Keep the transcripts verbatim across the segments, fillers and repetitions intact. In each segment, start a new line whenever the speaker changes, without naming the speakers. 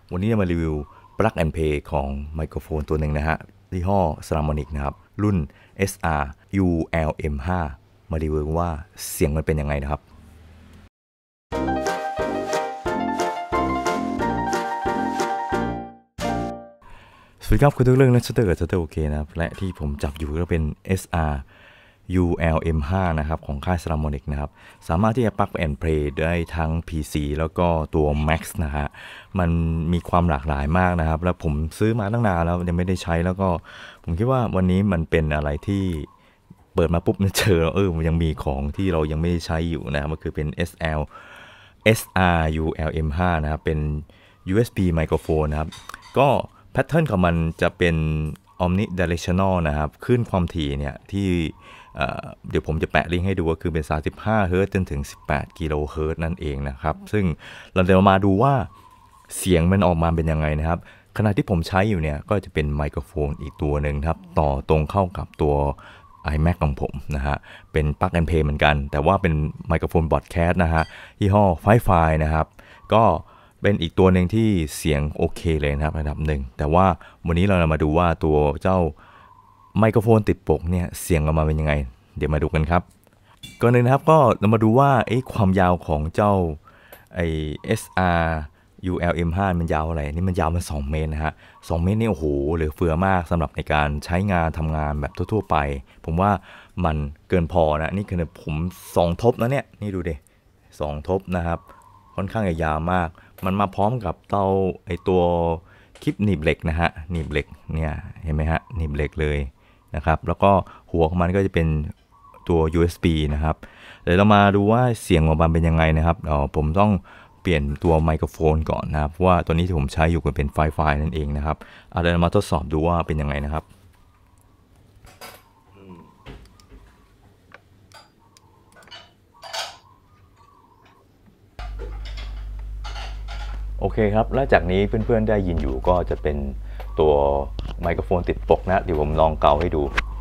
วันนี้จะมารีวิว Plug and Play ของไมโครโฟนตัวหนึ่งนะฮะยี่ห้อ Saramonic นะครับรุ่น เอส อาร์ ยู แอล เอ็ม ไฟว์ มารีวิวว่าเสียงมันเป็นยังไงนะครับสวัสดีครับคุณทุกเรื่องและสเตอร์กับสเตอร์โอเคนะครับและที่ผมจับอยู่ก็เป็น เอส อาร์ ยู แอล เอ็ม ไฟว์ นะครับของค่าย Saramonic นะครับสามารถที่จะ Plug and Play ได้ทั้ง พี ซี แล้วก็ตัว Max นะฮะมันมีความหลากหลายมากนะครับแล้วผมซื้อมาตั้งนานแล้วยังไม่ได้ใช้แล้วก็ผมคิดว่าวันนี้มันเป็นอะไรที่เปิดมาปุ๊บเจอเออมันยังมีของที่เรายังไม่ได้ใช้อยู่นะมันคือเป็น เอส แอล เอส อาร์ ยู แอล เอ็ม ไฟว์ นะครับเป็น ยู เอส บี ไมโครโฟนนะครับก็แพทเทิร์นของมันจะเป็น omnidirectional นะครับคลื่นความถี่เนี่ยที่เดี๋ยวผมจะแปะลิงก์ให้ดูก็คือเป็นสามสิบห้าเฮิร์ตซ์จนถึงสิบแปดกิโลเฮิรตซ์นั่นเองนะครับซึ่งเราเดี๋ยวมาดูว่าเสียงมันออกมาเป็นยังไงนะครับขณะที่ผมใช้อยู่เนี่ยก็จะเป็นไมโครโฟนอีกตัวหนึ่งครับต่อตรงเข้ากับตัว iMac ของผมนะฮะเป็น Plug and Play เหมือนกันแต่ว่าเป็นไมโครโฟนบอดแคสต์นะฮะยี่ห้อ Fi-Fi นะครับก็เป็นอีกตัวหนึ่งที่เสียงโอเคเลยนะครับระดับหนึ่งแต่ว่าวันนี้เรามาดูว่าตัวเจ้าไมโครโฟนติดปกเนี่ยเสียงออกมาเป็นยังไงเดี๋ยวมาดูกันครับก่อนหนึ่งนะครับก็เรามาดูว่าไอ้ความยาวของเจ้าไอ้ เอส อาร์ ยู แอล เอ็ม ไฟว์ มันยาวอะไรนี่มันยาวมันสองเมตรนะฮะสองเมตรนี่โอ้โหเหลือเฟือมากสำหรับในการใช้งานทำงานแบบทั่วๆไปผมว่ามันเกินพอนะนี่คือผมสองทบนะเนี่ยนี่ดูดิสองทบนะครับค่อนข้างยาวมากมันมาพร้อมกับเตาไอตัวคลิปหนีบเหล็กนะฮะหนีบเหล็กเนี่ยเห็นไหมฮะหนีบเหล็กเลยนะครับแล้วก็หัวของมันก็จะเป็นตัว ยู เอส บี นะครับเดี๋ยวเรามาดูว่าเสียงของมันเป็นยังไงนะครับอ๋อผมต้องเปลี่ยนตัวไมโครโฟนก่อนนะครับเพราะว่าตัวนี้ที่ผมใช้อยู่ก็เป็น Fi-Fi นั่นเองนะครับเอาเดี๋ยวเรามาทดสอบดูว่าเป็นยังไงนะครับโอเคครับและจากนี้เพื่อนๆได้ยินอยู่ก็จะเป็นตัวไมโครโฟนติดปกนะเดี๋ยวผมลองเกาให้ดู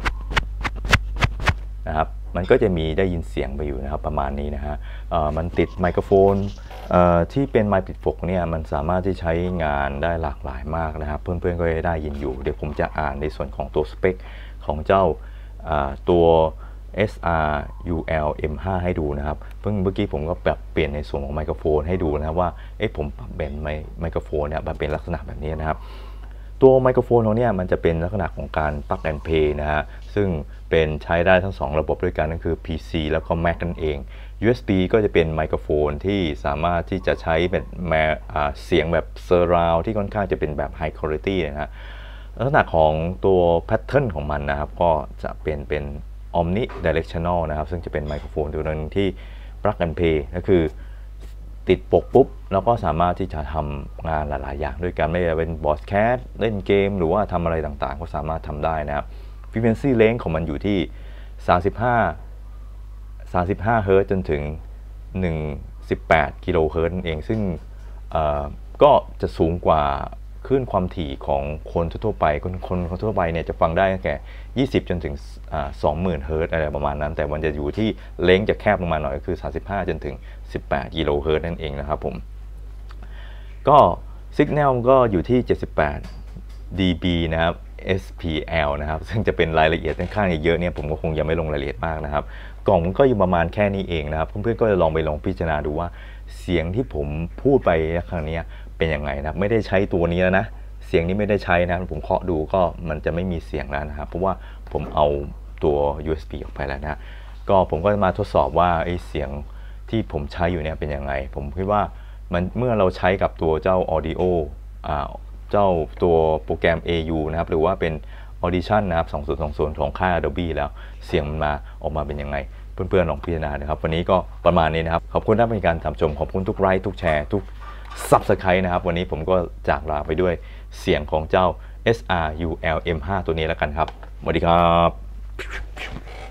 นะครับมันก็จะมีได้ยินเสียงไปอยู่นะครับประมาณนี้นะฮะมันติดไมโครโฟนที่เป็นไมค์ติดปกเนี่ยมันสามารถที่ใช้งานได้หลากหลายมากนะครับเพื่อนๆก็จะได้ยินอยู่เดี๋ยวผมจะอ่านในส่วนของตัวสเปคของเจ้าตัว เอส อาร์ ยู แอล เอ็ม ไฟว์ ให้ดูนะครับเพิ่งเมื่อกี้ผมก็แบบเปลี่ยนในส่วนของไมโครโฟนให้ดูนะครับว่าเอ๊ะผมปรับเป็นไมไมโครโฟนเนี่ยมันเป็นลักษณะแบบนี้นะครับตัวไมโครโฟนเราเนี่ยมันจะเป็นลักษณะของการ Plug and Play นะฮะซึ่งเป็นใช้ได้ทั้งสองระบบด้วยกันนั่นคือ พี ซี แล้วก็ Mac นั่นเอง ยู เอส บี ก็จะเป็นไมโครโฟนที่สามารถที่จะใช้เป็นแมเสียงแบบ Surround ที่ค่อนข้างจะเป็นแบบ High Quality นะฮะลักษณะของตัวแพทเทิร์นของมันนะครับก็จะเป็นเป็น Omnidirectional นะครับซึ่งจะเป็นไมโครโฟนตัวนึงที่ Plug and Play ก็คือติดปกปุ๊บแล้วก็สามารถที่จะทำงานหลายๆอย่างด้วยกันไม่ว่าจะเป็นบอร์ดแคสเล่นเกมหรือว่าทำอะไรต่างๆก็สามารถทำได้นะครับ Frequency Range ของมันอยู่ที่สามสิบห้า สามสิบห้าเฮิร์ตซ์จนถึงหนึ่งร้อยสิบแปดกิโลเฮิร์ตซ์นั่นเองซึ่งก็จะสูงกว่าคลื่นความถี่ของคนทั่วไปคนคนทั่วไปเนี่ยจะฟังได้ตั้งแต่ยี่สิบจนถึงสองหมื่นเฮิร์ตซ์อะไรประมาณนั้นแต่มันจะอยู่ที่เลนส์จะแคบลงมาหน่อยก็คือสามสิบห้าจนถึงสิบแปดกิโลเฮิร์ตซ์นั่นเองนะครับผมก็ซิกแนลก็อยู่ที่เจ็ดสิบแปด ดี บี นะครับ เอส พี แอล นะครับซึ่งจะเป็นรายละเอียดค่อนข้างเยอะเนี่ยผมก็คงยังไม่ลงรายละเอียดมากนะครับกล่องมันก็อยู่ประมาณแค่นี้เองนะครับเพื่อนๆก็จะลองไปลองพิจารณาดูว่าเสียงที่ผมพูดไปครั้งนี้เป็นยังไงนะครับไม่ได้ใช้ตัวนี้แล้วนะเสียงนี้ไม่ได้ใช้นะผมเคาะดูก็มันจะไม่มีเสียงแล้วนะครับเพราะว่าผมเอาตัว ยู เอส บี ออกไปแล้วนะก็ผมก็มาทดสอบว่าไอ้เสียงที่ผมใช้อยู่เนี่ยเป็นยังไงผมคิดว่ามันเมื่อเราใช้กับตัวเจ้า Audio อ่าเจ้าตัวโปรแกรม เอ ยู นะครับหรือว่าเป็น Audition นะครับสองพันยี่สิบของค่าย Adobe แล้วเสียงมันมาออกมาเป็นยังไงเพื่อนๆลองพิจารณานะครับวันนี้ก็ประมาณนี้นะครับขอบคุณที่เป็นการติดชมขอบคุณทุกไลค์ทุกแชร์ทุก Subscribe นะครับวันนี้ผมก็จากลาไปด้วยเสียงของเจ้า เอส อาร์ ยู แอล เอ็ม ไฟว์ ตัวนี้แล้วกันครับสวัสดีครับ